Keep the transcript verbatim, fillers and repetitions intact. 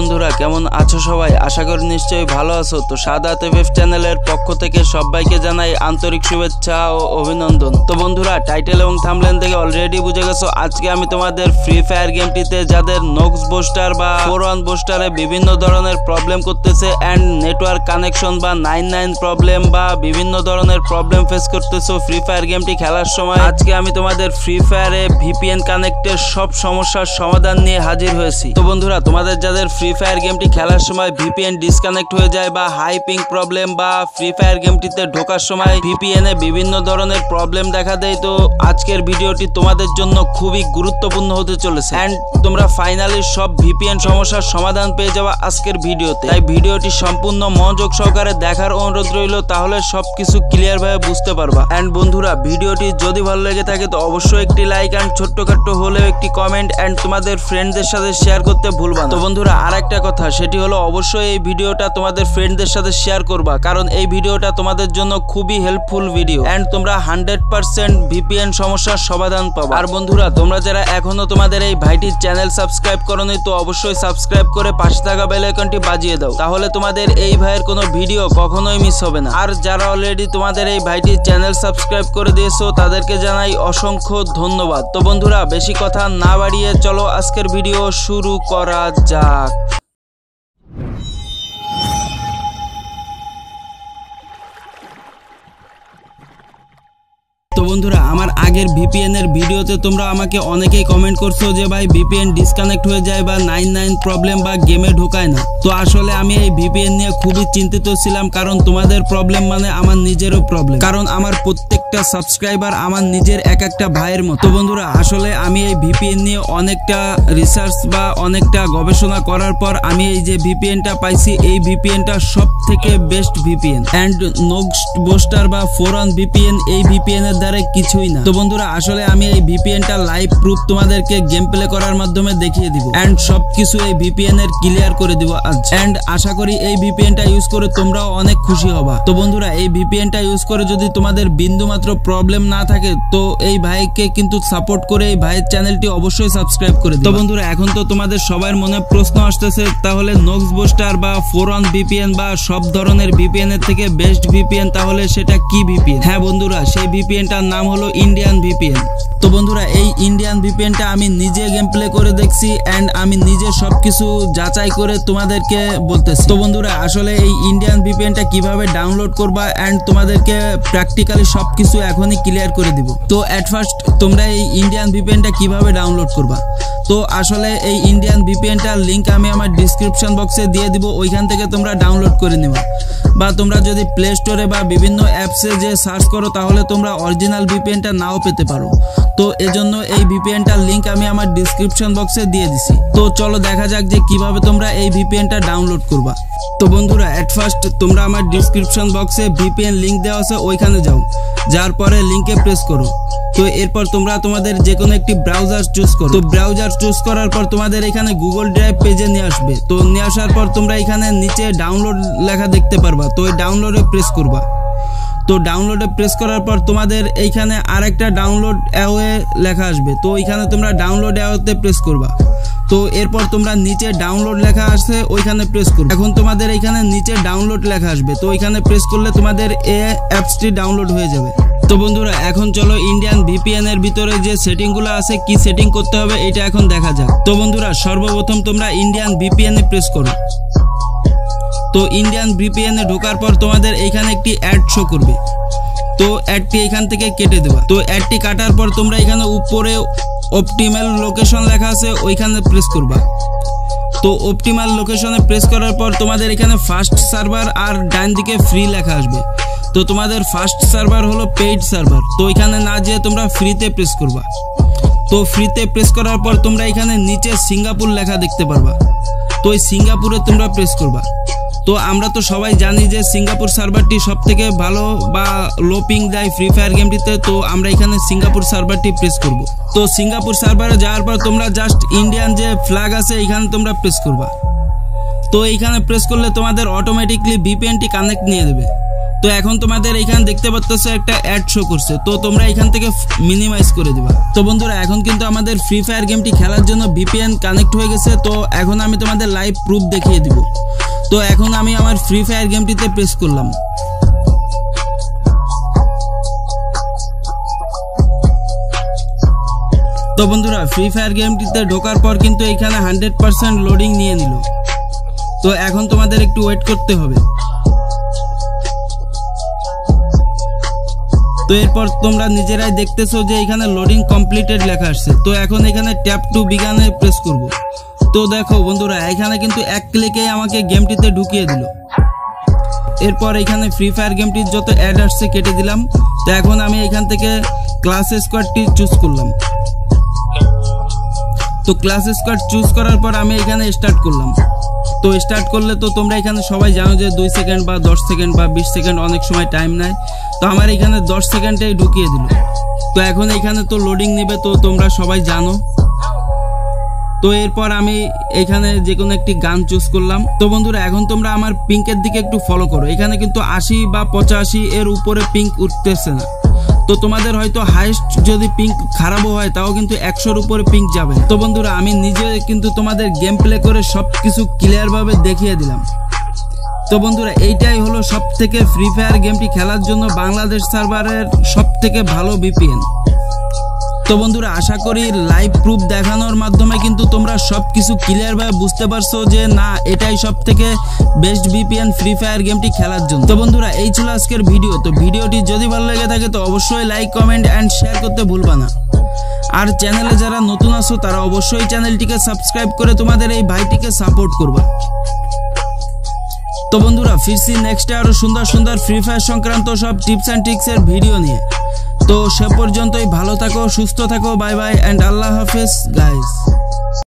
বন্ধুরা কেমন আছো সবাই? আশা করি নিশ্চয়ই ভালো আছো। তো সাহাদাত এফএফ চ্যানেলের পক্ষ থেকে সবাইকে জানাই আন্তরিক শুভেচ্ছা ও অভিনন্দন। তো বন্ধুরা টাইটেল এবং থাম্বনেল থেকে অলরেডি বুঝে গেছো আজকে আমি তোমাদের ফ্রি ফায়ার গেমটিতে যাদের নক্স বুস্টার বা ফোর ওয়ান বুস্টারে বিভিন্ন ধরনের প্রবলেম করতেছে এন্ড নেটওয়ার্ক কানেকশন বা নাইন নাইন প্রবলেম বা বিভিন্ন ধরনের প্রবলেম ফেস করতেছো ফ্রি ফায়ার গেমটি খেলার সময়, আজকে আমি তোমাদের ফ্রি ফায়ারে ভিপিএন কানেক্টের সব সমস্যার সমাধান নিয়ে হাজির হয়েছি। তো বন্ধুরা তোমাদের যাদের ফ্রি ফায়ার গেমটি খেলার সময় ভিপিএন ডিসকানেক্ট হয়ে যায় বা হাই পিং প্রবলেম বা ফ্রি ফায়ার গেমটিতে ঢোকার সময় ভিপিএন এ বিভিন্ন ধরনের প্রবলেম দেখা দেয়, তো আজকের ভিডিওটি তোমাদের জন্য খুবই গুরুত্বপূর্ণ হতে চলেছে এন্ড তোমরা ফাইনালি সব ভিপিএন সমস্যার সমাধান পেয়ে যাওয়া আজকের ভিডিওতে। তাই ভিডিওটি সম্পূর্ণ মনোযোগ সহকারে দেখার অনুরোধ রইল, তাহলে সবকিছু ক্লিয়ার ভাবে বুঝতে পারবা। এন্ড বন্ধুরা ভিডিওটি যদি ভালো লেগে থাকে তো অবশ্যই একটি লাইক এন্ড ছোট্টখাট্ট হলেও একটি কমেন্ট এন্ড তোমাদের ফ্রেন্ডদের সাথে শেয়ার করতে ভুলবা না। তো বন্ধুরা আর একটা কথা, সেটি হলো অবশ্যই এই ভিডিওটা তোমাদের ফ্রেন্ডদের সাথে শেয়ার করবা, কারণ এই ভিডিওটা তোমাদের জন্য খুবই হেল্পফুল ভিডিও এন্ড তোমরা হান্ড্রেড পার্সেন্ট ভিপিএন সমস্যার সমাধান পাবা। আর বন্ধুরা তোমরা যারা এখনো তোমাদের এই ভাইটির চ্যানেল সাবস্ক্রাইব করোনি তো অবশ্যই সাবস্ক্রাইব করে পাশে থাকা বেল আইকনটি বাজিয়ে দাও, তাহলে তোমাদের এই ভাইয়ের কোনো ভিডিও কখনোই মিস হবে না। আর যারা অলরেডি তোমাদের এই ভাইটির চ্যানেল সাবস্ক্রাইব করে দিয়েছো তাদেরকে জানাই অসংখ্য ধন্যবাদ। তো বন্ধুরা বেশি কথা না বাড়িয়ে চলো আজকের ভিডিও শুরু করা যাক। তো বন্ধুরা আমার আগের ভিপিএন এর ভিডিওতে তোমরা আমাকে অনেকেই কমেন্ট করছো যে ভাই ভিপিএন ডিসকানেক্ট হয়ে যায় বা নাইন নাইন প্রবলেম বা গেমে ঢোকায় না। তো আসলে আমি এই ভিপিএন নিয়ে খুবই চিন্তিত ছিলাম, কারণ তোমাদের প্রবলেম মানে আমার নিজেরও প্রবলেম, কারণ আমার প্রত্যেকটা সাবস্ক্রাইবার আমার নিজের এক একটা ভাইয়ের মতো। তো বন্ধুরা আসলে আমি এই ভিপিএন নিয়ে অনেকটা রিসার্চ বা অনেকটা গবেষণা করার পর আমি এই যে ভিপিএনটা পাইছি, এই ভিপিএনটা সব থেকে best VPN and Nox booster বা ফোর ওয়ান ভিপিএন এই ভিপিএন এর দ্বারা কিছুই না। তো বন্ধুরা আসলে আমি এই ভিপিএনটা লাইভ প্রুফ তোমাদেরকে গেম প্লে করার মাধ্যমে দেখিয়ে দিব এন্ড সবকিছু এই ভিপিএন এর ক্লিয়ার করে দিব আজ এন্ড আশা করি এই ভিপিএনটা ইউজ করে তোমরাও অনেক খুশি হবা। তো বন্ধুরা এই ভিপিএনটা ইউজ করে যদি তোমাদের বিন্দু মাত্র প্রবলেম না থাকে তো এই ভাইকে কিন্তু সাপোর্ট করে এই ভাইয়ের চ্যানেলটি অবশ্যই সাবস্ক্রাইব করে দিও। তো বন্ধুরা এখন তো তোমাদের সবার মনে প্রশ্ন আসতেছে তাহলে নক্স বুস্টার বা ফোর ওয়ান ভিপিএন বা সব ধরনের ভিপিএন এর থেকে বেস্ট ভিপিএন তাহলে সেটা কি ভিপিএন? হ্যাঁ বন্ধুরা সেই ভিপিএনটার নাম হলো ইন্ডিয়ান ভিপিএন। তো বন্ধুরা এই ইন্ডিয়ান ভিপিএনটা আমি নিজে গেম প্লে করে দেখছি এন্ড আমি নিজে সবকিছু যাচাই করে তোমাদেরকে বলতেছি। তো বন্ধুরা আসলে এই ইন্ডিয়ান ভিপিএনটা কিভাবে ডাউনলোড করবা এন্ড তোমাদেরকে প্র্যাকটিক্যালি সবকিছু এখনই ক্লিয়ার করে দিব। তো এট ফার্স্ট তোমরা এই ইন্ডিয়ান ভিপিএনটা কিভাবে ডাউনলোড করবা, তো আসলে এই ইন্ডিয়ান ভিপিএনটার লিঙ্ক আমি আমার ডিসক্রিপশন বক্সে দিয়ে দিব, ওইখান থেকে তোমরা ডাউনলোড করে নেবা। বা তোমরা যদি প্লে স্টোরে বা বিভিন্ন অ্যাপসে যে সার্চ করো তাহলে তোমরা অরিজিনাল ভিপিএনটা নাও পেতে পারো। তো এজন্য এই ভিপিএনটার লিঙ্ক আমি আমার ডিসক্রিপশন বক্সে দিয়ে দিছি। তো চলো দেখা যাক যে কিভাবে তোমরা এই ভিপিএনটা ডাউনলোড করবা। তো বন্ধুরা এট ফার্স্ট তোমরা আমার ডিসক্রিপশন বক্সে ভিপিএন লিঙ্ক দেওয়া আছে ওইখানে যাও, যার পরে লিঙ্কে প্রেস করো। তো এরপর তোমরা তোমাদের যে কোনো একটি ব্রাউজার চুজ করো। তো ব্রাউজার চুজ করার পর তোমাদের এখানে গুগল ড্রাইভ পেজে নিয়ে আসবে। তো নিয়ে আসার পর তোমরা এখানে নিচে ডাউনলোড লেখা দেখতে পারবা, তো এই ডাউনলোডে প্রেস করবা। তো ডাউনলোডে প্রেস করার পর তোমাদের এইখানে আরেকটা ডাউনলোড অ্যাওয়ে লেখা আসবে, তো এইখানে তোমরা ডাউনলোড অ্যাওয়েতে প্রেস করবা। তো এরপর তোমরা নিচে ডাউনলোড লেখা আসছে ওইখানে প্রেস করবে। এখন তোমাদের এইখানে নিচে ডাউনলোড লেখা আসবে, তো ওইখানে প্রেস করলে তোমাদের এই অ্যাপসটি ডাউনলোড হয়ে যাবে। তো বন্ধুরা এখন চলো ইন্ডিয়ান ভিপিএন এর ভিতরে যে সেটিং গুলো আছে কি সেটিং করতে হবে এটা এখন দেখা যাক। তো বন্ধুরা সর্বপ্রথম তোমরা ইন্ডিয়ান ভিপিএন এ প্রেস করো। তো ইন্ডিয়ান ভিপিএন এ ঢোকার পর তোমাদের এইখানে একটি অ্যাড শো করবে, তো অ্যাডটি এখান থেকে কেটে দেবা। তো অ্যাডটি কাটার পর তোমরা এখানে উপরে অপটিমাল লোকেশন লেখা আছে ওইখানে প্রেস করবা। তো অপটিমাল লোকেশনে প্রেস করার পর তোমাদের এখানে ফাস্ট সার্ভার আর ডান দিকে ফ্রি লেখা আসবে। তো তোমাদের ফার্স্ট সার্ভার হলো পেইড সার্ভার, তো এখানে না যেয়ে তোমরা ফ্রিতে প্রেস করবা। তো ফ্রিতে প্রেস করার পর তোমরা এখানে নিচে সিঙ্গাপুর লেখা দেখতে পারবা, তো এই সিঙ্গাপুরে তোমরা প্রেস করবা। তো আমরা তো সবাই জানি যে সিঙ্গাপুর সার্ভারটি সব থেকে ভালো বা লো পিং দেয় ফ্রি ফায়ার গেমটিতে, তো আমরা এখানে সিঙ্গাপুর সার্ভারটি প্রেস করব। তো সিঙ্গাপুর সার্ভারে যাওয়ার পর তোমরা জাস্ট ইন্ডিয়ান যে ফ্ল্যাগ আছে এখানে তোমরা প্রেস করবা। তো এইখানে প্রেস করলে তোমাদের অটোমেটিকলি ভিপিএনটি কানেক্ট নিয়ে দেবে। তো এখন তোমাদের এখানে দেখতে পাচ্ছো একটা অ্যাড শো করছে, তো তোমরা এখান থেকে মিনিমাইজ করে দিবা। তো বন্ধুরা এখন কিন্তু আমাদের ফ্রি ফায়ার গেমটি খেলার জন্য ভিপিএন কানেক্ট হয়ে গেছে। তো এখন আমি তোমাদের লাইভ প্রুফ দেখিয়ে দিব। তো এখন আমি আমার ফ্রি ফায়ার গেমটিতে প্রেস করলাম। তো বন্ধুরা ফ্রি ফায়ার গেমটিতে ঢোকার পর কিন্তু এখানে হান্ড্রেড পার্সেন্ট লোডিং নিয়ে নিল। তো এখন তোমাদের একটু ওয়েট করতে হবে। তো এরপর তোমরা নিজেরাই দেখতেছো যে এখানে লোডিং কমপ্লিটেড লেখা আসছে। তো এখন এখানে ট্যাপ টু বিগানে প্রেস করব। তো দেখো বন্ধুরা এখানে কিন্তু এক ক্লিকে আমাকে গেমটিতে ঢুকিয়ে দিল। এরপর এখানে ফ্রি ফায়ার গেমটির যত অ্যাড আসছে কেটে দিলাম। তো এখন আমি এখান থেকে ক্লাস স্কোয়াডটি চুজ করলাম। তো ক্লাস স্কোয়াড চুজ করার পর আমি এখানে স্টার্ট করলাম। তো স্টার্ট করলে তো তোমরা এখানে সবাই জানো যে দুই সেকেন্ড বা দশ সেকেন্ড বা বিশ সেকেন্ড অনেক সময় টাইম নেয়। তো আমার এখানে দশ সেকেন্ডেই ঢুকিয়ে দিল। তো এখন এখানে তো লোডিং নেবে, তো তোমরা সবাই জানো। তো এরপর আমি এখানে যে কোনো একটি গান চুজ করলাম। তো বন্ধুরা এখন তোমরা আমার পিঙ্কের দিকে একটু ফলো করো। এখানে কিন্তু আশি বা পঁচাশি এর উপরে পিঙ্ক উঠতেছে না। তো তোমাদের হয়তো হাইস্ট যদি পিঙ্ক খারাপও হয় তাও কিন্তু একশোর উপরে পিঙ্ক যাবে। তো বন্ধুরা আমি নিজে কিন্তু তোমাদের গেম প্লে করে সব কিছু ক্লিয়ার ভাবে দেখিয়ে দিলাম। তো বন্ধুরা এইটাই হলো সব থেকে ফ্রি ফায়ার গেমটি খেলার জন্য বাংলাদেশ সার্ভারের সব থেকে ভালো ভিপিএন। তো বন্ধুরা আশা করি লাইভ প্রুফ দেখানোর মাধ্যমে কিন্তু তোমরা সবকিছু ক্লিয়ার ভাবে বুঝতে পারছো যে না এটাই সব থেকে বেস্ট ভিপিএন ফ্রি ফায়ার গেমটি খেলার জন্য। তো বন্ধুরা এই ছিল আজকের ভিডিও। তো ভিডিওটি যদি ভালো লেগে থাকে তো অবশ্যই লাইক কমেন্ট এন্ড শেয়ার করতে ভুলবা না। আর চ্যানেলে যারা নতুন আছো তারা অবশ্যই চ্যানেলটিকে সাবস্ক্রাইব করে তোমাদের এই ভাইটিকে সাপোর্ট করবা। তো বন্ধুরা ফিরছি নেক্সটে আরো সুন্দর সুন্দর ফ্রি ফায়ার সংক্রান্ত সব টিপস এন্ড ট্রিক্স এর ভিডিও নিয়ে। তো সে পর্যন্তই ভালো থাকো, সুস্থ থাকো, বাই বাই এন্ড আল্লাহ হাফেজ গাইস।